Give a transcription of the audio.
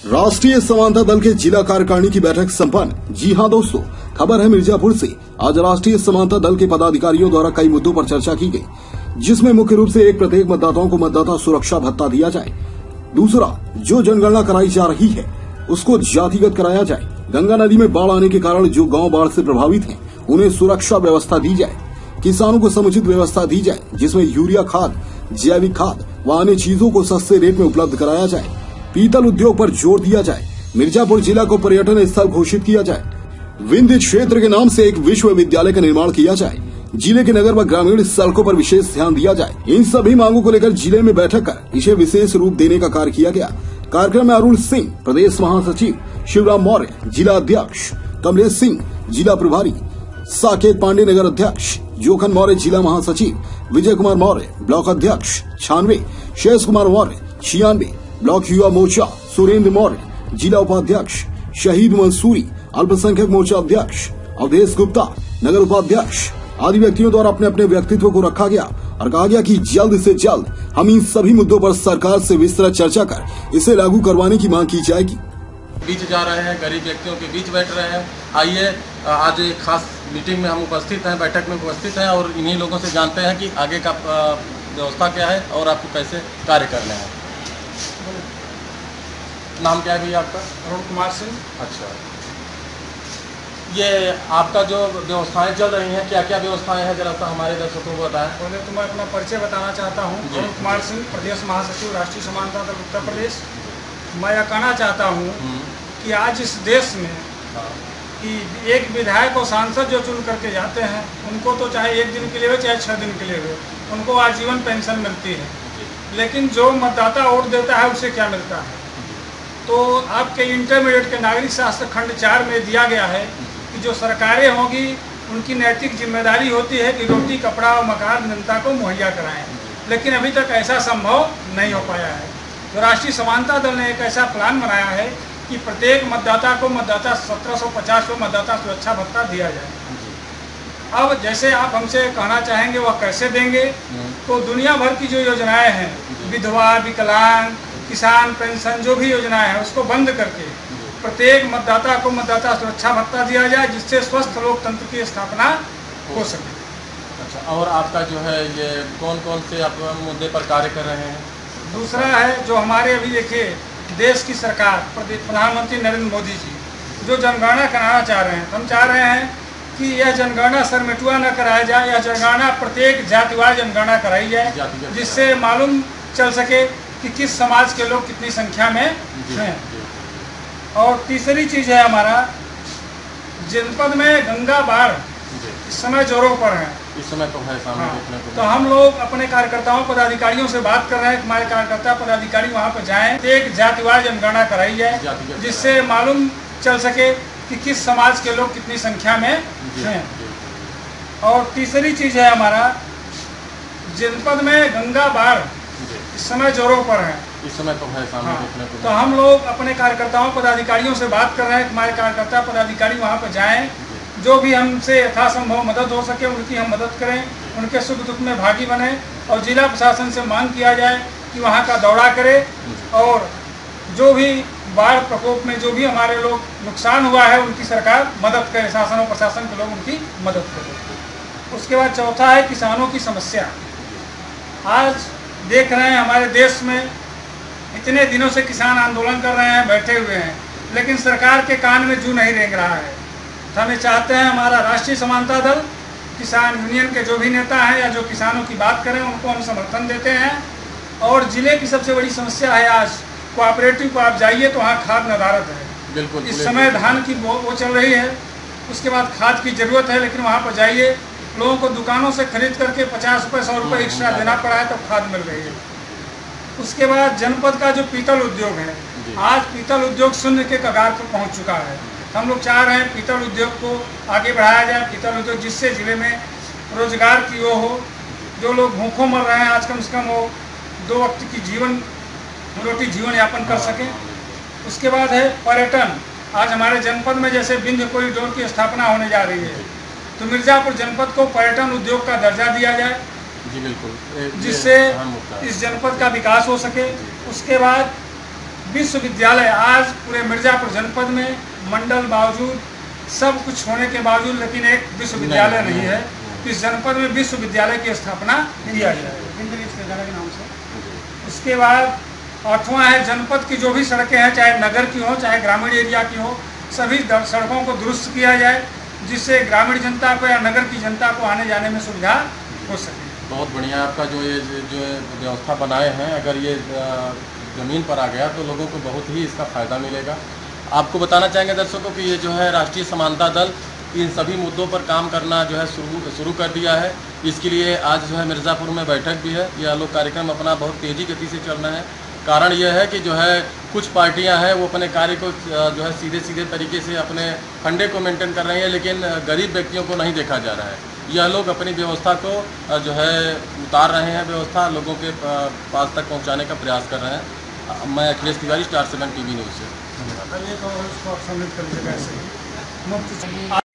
राष्ट्रीय समानता दल के जिला कार्यकारिणी की बैठक संपन्न। जी हां दोस्तों, खबर है मिर्जापुर से। आज राष्ट्रीय समानता दल के पदाधिकारियों द्वारा कई मुद्दों पर चर्चा की गई, जिसमें मुख्य रूप से एक, प्रत्येक मतदाताओं को मतदाता सुरक्षा भत्ता दिया जाए। दूसरा, जो जनगणना कराई जा रही है उसको जातिगत कराया जाए। गंगा नदी में बाढ़ आने के कारण जो गाँव बाढ़ से प्रभावित है उन्हें सुरक्षा व्यवस्था दी जाए। किसानों को समुचित व्यवस्था दी जाए, जिसमें यूरिया खाद, जैविक खाद व अन्य चीजों को सस्ते रेट में उपलब्ध कराया जाए। पीतल उद्योग पर जोर दिया जाए। मिर्जापुर जिला को पर्यटन स्थल घोषित किया जाए। विंध्य क्षेत्र के नाम से एक विश्वविद्यालय का निर्माण किया जाए। जिले के नगर व ग्रामीण सड़कों पर विशेष ध्यान दिया जाए। इन सभी मांगों को लेकर जिले में बैठक कर इसे विशेष रूप देने का कार्य किया गया। कार्यक्रम में अरुण सिंह प्रदेश महासचिव, शिवराम मौर्य जिला अध्यक्ष, कमलेश सिंह जिला प्रभारी, साकेत पांडे नगर अध्यक्ष, जोखन मौर्य जिला महासचिव, विजय कुमार मौर्य ब्लॉक अध्यक्ष 96, शेष कुमार मौर्य 96, ब्लॉक युवा मोर्चा सुरेंद्र मौर्य जिला उपाध्यक्ष, शहीद मंसूरी अल्पसंख्यक मोर्चा अध्यक्ष, अवधेश गुप्ता नगर उपाध्यक्ष आदि व्यक्तियों द्वारा अपने अपने व्यक्तित्व को रखा गया और कहा गया कि जल्द से जल्द हम इन सभी मुद्दों पर सरकार से विस्तृत चर्चा कर इसे लागू करवाने की मांग की जाएगी। बीच जा रहे हैं, गरीब व्यक्तियों के बीच बैठ रहे हैं। आइए, आज एक खास मीटिंग में हम उपस्थित हैं, बैठक में उपस्थित हैं और इन्हीं लोगों से जानते हैं कि आगे का व्यवस्था क्या है और आपको कैसे कार्य करने हैं। नाम क्या है भैया आपका? अरुण कुमार सिंह। अच्छा, ये आपका जो व्यवस्थाएं चल रही हैं, क्या क्या व्यवस्थाएं हैं, जरा सा हमारे दर्शकों को बताएं। पहले तो मैं अपना परिचय बताना चाहता हूँ। अरुण कुमार सिंह, प्रदेश महासचिव, राष्ट्रीय समानता दल उत्तर प्रदेश। मैं यह कहना चाहता हूँ कि आज इस देश में कि एक विधायक और सांसद जो चुन करके जाते हैं उनको तो चाहे 1 दिन के लिए हो चाहे 6 दिन के लिए हो, उनको आजीवन पेंशन मिलती है। लेकिन जो मतदाता वोट देता है उसे क्या मिलता है? तो आपके इंटरमीडिएट के नागरिक शास्त्र खंड 4 में दिया गया है कि जो सरकारें होगी उनकी नैतिक जिम्मेदारी होती है कि रोटी, कपड़ा और मकान जनता को मुहैया कराएं। लेकिन अभी तक ऐसा संभव नहीं हो पाया है। तो राष्ट्रीय समानता दल ने एक ऐसा प्लान बनाया है कि प्रत्येक मतदाता को मतदाता 1750 को मतदाता सुरक्षा भत्ता दिया जाए। अब जैसे आप हमसे कहना चाहेंगे वह कैसे देंगे, तो दुनिया भर की जो योजनाएं हैं, विधवा, विकलांग, किसान पेंशन, जो भी योजनाएं हैं उसको बंद करके प्रत्येक मतदाता को मतदाता सुरक्षा भत्ता दिया जाए, जिससे स्वस्थ लोकतंत्र की स्थापना हो सके। अच्छा, और आपका जो है ये कौन कौन से आप मुद्दे पर कार्य कर रहे हैं? दूसरा है जो हमारे अभी देखिए देश की सरकार, प्रधानमंत्री नरेंद्र मोदी जी जो जनगणना कराना चाह रहे हैं, हम चाह रहे हैं कि यह जनगणना सरमिटुआ न कराया जाए। यह जनगणना प्रत्येक जातिवार जनगणना कराई जाए, जिससे मालूम चल सके कि किस समाज के लोग कितनी संख्या में हैं। और तीसरी चीज़ है हमारा जनपद में गंगा बाढ़ इस समय जोरों पर है। इस समय तो है सामने देखने को। तो हम लोग अपने कार्यकर्ताओं पदाधिकारियों से बात कर रहे हैं कि हमारे कार्यकर्ता पदाधिकारी वहां पर जाएं, एक जातिवार जनगणना कराई जाए, जिससे मालूम चल सके कि किस समाज के लोग कितनी संख्या में हैं। और तीसरी चीज़ है हमारा जनपद में गंगा बाढ़ इस समय जोरों पर है। इस समय तो है सामने देखने को। तो हम लोग अपने कार्यकर्ताओं पदाधिकारियों से बात कर रहे हैं कि हमारे कार्यकर्ता पदाधिकारी वहां पर जाएं, जो भी हमसे यथासंभव मदद हो सके उनकी हम मदद करें, उनके सुख दुख में भागी बने। और जिला प्रशासन से मांग किया जाए कि वहां का दौरा करे और जो भी बाढ़ प्रकोप में जो भी हमारे लोग नुकसान हुआ है उनकी सरकार मदद करे, शासन और प्रशासन के लोग उनकी मदद करें। उसके बाद चौथा है किसानों की समस्या। आज देख रहे हैं हमारे देश में इतने दिनों से किसान आंदोलन कर रहे हैं, बैठे हुए हैं, लेकिन सरकार के कान में जू नहीं रेंग रहा है। तो हमें चाहते हैं हमारा राष्ट्रीय समानता दल, किसान यूनियन के जो भी नेता हैं या जो किसानों की बात करें उनको हम समर्थन देते हैं। और जिले की सबसे बड़ी समस्या है आज कोऑपरेटिव को आप जाइए तो वहाँ खाद नदारत है। बिल्कुल, इस समय धान की वो चल रही है, उसके बाद खाद की जरूरत है, लेकिन वहाँ पर जाइए लोगों को दुकानों से खरीद करके 50 रुपये 100 रुपये एक्स्ट्रा देना पड़ा है, तो खाद मिल रही है। उसके बाद जनपद का जो पीतल उद्योग है, आज पीतल उद्योग शून्य के कगार पर पहुंच चुका है। हम लोग चाह रहे हैं पीतल उद्योग को आगे बढ़ाया जाए, पीतल उद्योग जिससे जिले में रोजगार की वो हो, जो लोग भूखों मर रहे हैं आज कम से कम वो 2 वक्त की रोटी जीवन यापन कर सकें। उसके बाद है पर्यटन। आज हमारे जनपद में जैसे विंध्य कॉरिडोर की स्थापना होने जा रही है, तो मिर्जापुर जनपद को पर्यटन उद्योग का दर्जा दिया जाए। जी बिल्कुल, जिससे इस जनपद का विकास हो सके। उसके बाद विश्वविद्यालय आज पूरे मिर्जापुर जनपद में मंडल बावजूद सब कुछ होने के बावजूद लेकिन एक विश्वविद्यालय नहीं है। इस जनपद में विश्वविद्यालय की स्थापना किया जाए के नाम से। उसके बाद 8वां है जनपद की जो भी सड़कें हैं, चाहे नगर की हो चाहे ग्रामीण एरिया की हो, सभी सड़कों को दुरुस्त किया जाए जिससे ग्रामीण जनता को या नगर की जनता को आने जाने में सुविधा हो सके। बहुत बढ़िया आपका जो व्यवस्था बनाए हैं, अगर ये ज़मीन पर आ गया तो लोगों को बहुत ही इसका फ़ायदा मिलेगा। आपको बताना चाहेंगे दर्शकों कि ये जो है राष्ट्रीय समानता दल इन सभी मुद्दों पर काम करना जो है शुरू कर दिया है। इसके लिए आज जो है मिर्ज़ापुर में बैठक भी है। यह लोग कार्यक्रम अपना बहुत तेज़ी गति से चल रहे हैं। कारण यह है कि जो है कुछ पार्टियां हैं वो अपने कार्य को जो है सीधे तरीके से अपने फंडे को मेंटेन कर रही हैं, लेकिन गरीब व्यक्तियों को नहीं देखा जा रहा है। यह लोग अपनी व्यवस्था को जो है उतार रहे हैं, व्यवस्था लोगों के पास तक पहुंचाने का प्रयास कर रहे हैं। मैं Akhilesh Tiwari, star 7 TV news से।